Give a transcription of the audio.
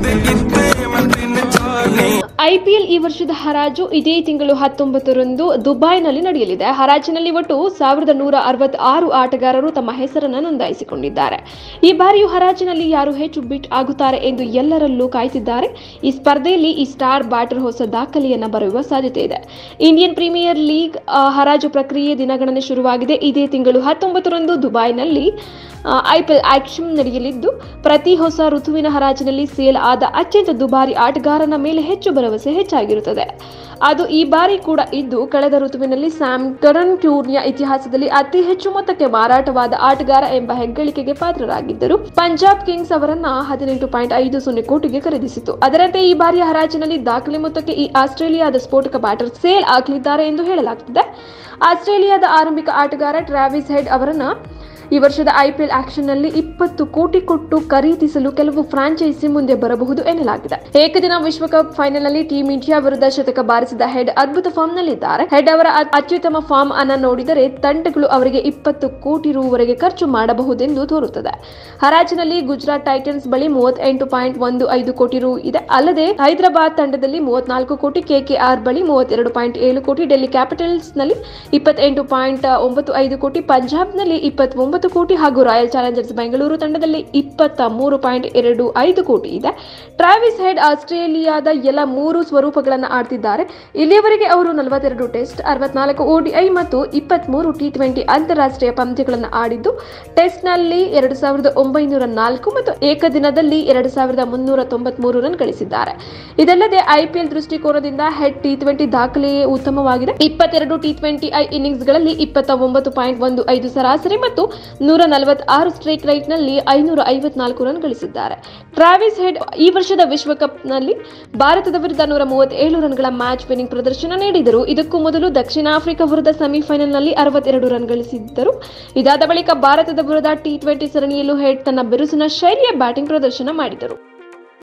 IPL ಈ ವರ್ಷದ ಹರಾಜು ಇದೇ ತಿಂಗಳು 19ರಂದು ದುಬೈನಲ್ಲಿ ನಡೆಯಲಿದೆ. ಹರಾಜಿನಲ್ಲಿ ಒಟ್ಟು 1166 ಆಟಗಾರರು ತಮ್ಮ ಹೆಸರನ್ನು ನೋಂದಾಯಿಸಿಕೊಂಡಿದ್ದಾರೆ. ಈ ಬಾರಿಯೂ ಹರಾಜಿನಲ್ಲಿ ಯಾರು ಹೆಚ್ಚು ಬಿಟ್ ಆಗುತ್ತಾರೆ ಎಂದು ಎಲ್ಲರಲ್ಲೂ ಕಾಯ್ತಿದ್ದಾರೆ. ಈ ಸ್ಪರ್ಧೆಯಲ್ಲಿ ಈ ಸ್ಟಾರ್ ಬ್ಯಾಟರ್ ಹೊಸ ದಾಖಲೆಯನ್ನು ಬರೆಯುವ ಸಾಧ್ಯತೆ ಇದೆ. ಇಂಡಿಯನ್ ಪ್ರೀಮಿಯರ್ ಲೀಗ್ ಹರಾಜು ಪ್ರಕ್ರಿಯೆ ದಿನಗಣನೆ ಶುರುವಾಗಿದೆ. ಇದೇ ತಿಂಗಳು 19ರಂದು ದುಬೈನಲ್ಲಿ ಐಪಿಎಲ್ ಆಕ್ಷನ್ ನಡೆಯಲಿದ್ದು, ಪ್ರತಿ ಹೊಸ ಋತುವಿನ ಹರಾಜಿನಲ್ಲಿ ಸೇಲ್ ಆದ ಅತ್ಯಂತ ದುಬಾರಿ ಆಟಗಾರನ ಮೇಲೆ ಹೆಚ್ಚು ಭರವಸೆ ಹೆಚ್ಚಾಗಿರುತ್ತದೆ. ಅದು ಈ ಬಾರಿ ಕೂಡ ಇದ್ದು, ಕಳೆದ ಋತುವಿನಲ್ಲಿ ಸ್ಯಾಮ್ ಕರನ್ ಟೂರ್ನಿಯ ಇತಿಹಾಸದಲ್ಲಿ ಅತಿ ಹೆಚ್ಚು ಮೊತ್ತಕ್ಕೆ ಮಾರಾಟವಾದ ಆಟಗಾರ ಎಂಬ ಹೆಗ್ಗಳಿಕೆಗೆ ಪಾತ್ರರಾಗಿದ್ದರು. ಪಂಜಾಬ್ ಕಿಂಗ್ಸ್ ಅವರನ್ನ 18.50 ಕೋಟಿಗೆ ಖರೀದಿಸಿತು. ಅದರಂತೆ ಈ ಬಾರಿಯ ಹರಾಜಿನಲ್ಲಿ ದಾಖಲೆ ಮೊತ್ತಕ್ಕೆ ಈ ಆಸ್ಟ್ರೇಲಿಯಾದ ಸ್ಫೋಟಕ ಬ್ಯಾಟರ್ ಸೇಲ್ ಆಗಲಿದ್ದಾರೆ ಎಂದು ಹೇಳಲಾಗುತ್ತಿದೆ. ಆಸ್ಟ್ರೇಲಿಯಾದ ಆರಂಭಿಕ ಆಟಗಾರ ಟ್ರಾವಿಸ್ ಹೆಡ್ ಅವರನ್ನ ಈ ವರ್ಷದ ಐಪಿಎಲ್ ಆಕ್ಷನ್ನಲ್ಲಿ 20 ಕೋಟಿ ಕೊಟ್ಟು ಖರೀದಿಸಲು ಕೆಲವು ಫ್ರಾಂಚೈಸಿ ಮುಂದೆ ಬರಬಹುದು ಎನ್ನಲಾಗಿದೆ. ಏಕದಿನ ವಿಶ್ವಕಪ್ ಫೈನಲ್ನಲ್ಲಿ ಟೀಂ ಇಂಡಿಯಾ ವಿರುದ್ಧ ಶತಕ ಬಾರಿಸಿದ ಹೆಡ್ ಅದ್ಭುತ ಫಾರ್ಮ್ನಲ್ಲಿದ್ದಾರೆ. ಹೆಡ್ ಅವರ ಅತ್ಯುತ್ತಮ ಫಾರ್ಮ್ ಅನ್ನು ನೋಡಿದರೆ ತಂಡಗಳು ಅವರಿಗೆ 20 ಕೋಟಿ ರೂ.ವರೆಗೆ ಖರ್ಚು ಮಾಡಬಹುದೆಂದು ತೋರುತ್ತದೆ. ಹರಾಜಿನಲ್ಲಿ ಗುಜರಾತ್ ಟೈಟನ್ಸ್ ಬಳಿ 38.15 ಕೋಟಿ ರೂ. ಇದೆ. ಅಲ್ಲದೆ ಹೈದರಾಬಾದ್ ತಂಡದಲ್ಲಿ 34 ಕೋಟಿ, ಕೆಕೆಆರ್ ಬಳಿ 32.7 ಕೋಟಿ, ಡೆಲ್ಲಿ ಕ್ಯಾಪಿಟಲ್ಸ್ನಲ್ಲಿ 28.95 ಕೋಟಿ, ಪಂಜಾಬ್ನಲ್ಲಿ 29 ಕೋಟಿ ಹಾಗೂ ರಾಯಲ್ ಚಾಲೆಂಜರ್ಸ್ ಬೆಂಗಳೂರು ತಂಡದಲ್ಲಿ 23.25 ಕೋಟಿ ಇದೆ. ಟ್ರಾವಿಸ್ ಹೆಡ್ ಆಸ್ಟ್ರೇಲಿಯಾದ ಎಲ್ಲ 3 ಸ್ವರೂಪಗಳನ್ನು ಆಡ್ತಿದ್ದಾರೆ. ಇಲ್ಲಿಯವರೆಗೆ ಅವರು 42 ಟೆಸ್ಟ್, 64 ODI ಮತ್ತು 23 T20 ಅಂತಾರಾಷ್ಟ್ರೀಯ ಪಂದ್ಯಗಳನ್ನು ಆಡಿದ್ದು, ಟೆಸ್ಟ್ನಲ್ಲಿ 2904 ಮತ್ತು ಏಕದಿನದಲ್ಲಿ 2393 ರನ್ ಗಳಿಸಿದ್ದಾರೆ. ಇದಲ್ಲದೆ ಐಪಿಎಲ್ ದೃಷ್ಟಿಕೋನದಿಂದ ಹೆಡ್ T20 ದಾಖಲೆಯೇ ಉತ್ತಮವಾಗಿದೆ. 22 T20 ಇನ್ನಿಂಗ್ಸ್ಗಳಲ್ಲಿ 29.15 ಸರಾಸರಿ ಮತ್ತು 146 ಸ್ಟ್ರೈಕ್ ರೇಟ್ನಲ್ಲಿ 554 ರನ್ ಗಳಿಸಿದ್ದಾರೆ. ಟ್ರಾವಿಸ್ ಹೆಡ್ ಈ ವರ್ಷದ ವಿಶ್ವಕಪ್ನಲ್ಲಿ ಭಾರತದ ವಿರುದ್ಧ 137 ರನ್ಗಳ ಮ್ಯಾಚ್ ವಿನ್ನಿಂಗ್ ಪ್ರದರ್ಶನ ನೀಡಿದರು. ಇದಕ್ಕೂ ಮೊದಲು ದಕ್ಷಿಣ ಆಫ್ರಿಕಾ ವಿರುದ್ಧ ಸೆಮಿಫೈನಲ್ನಲ್ಲಿ 62 ರನ್ ಗಳಿಸಿದ್ದರು. ಇದಾದ ಬಳಿಕ ಭಾರತದ ವಿರುದ್ಧ T20 ಸರಣಿಯಲ್ಲೂ ಹೆಡ್ ತನ್ನ ಬಿರುಸಿನ ಶೈಲಿಯ ಬ್ಯಾಟಿಂಗ್ ಪ್ರದರ್ಶನ ಮಾಡಿದರು.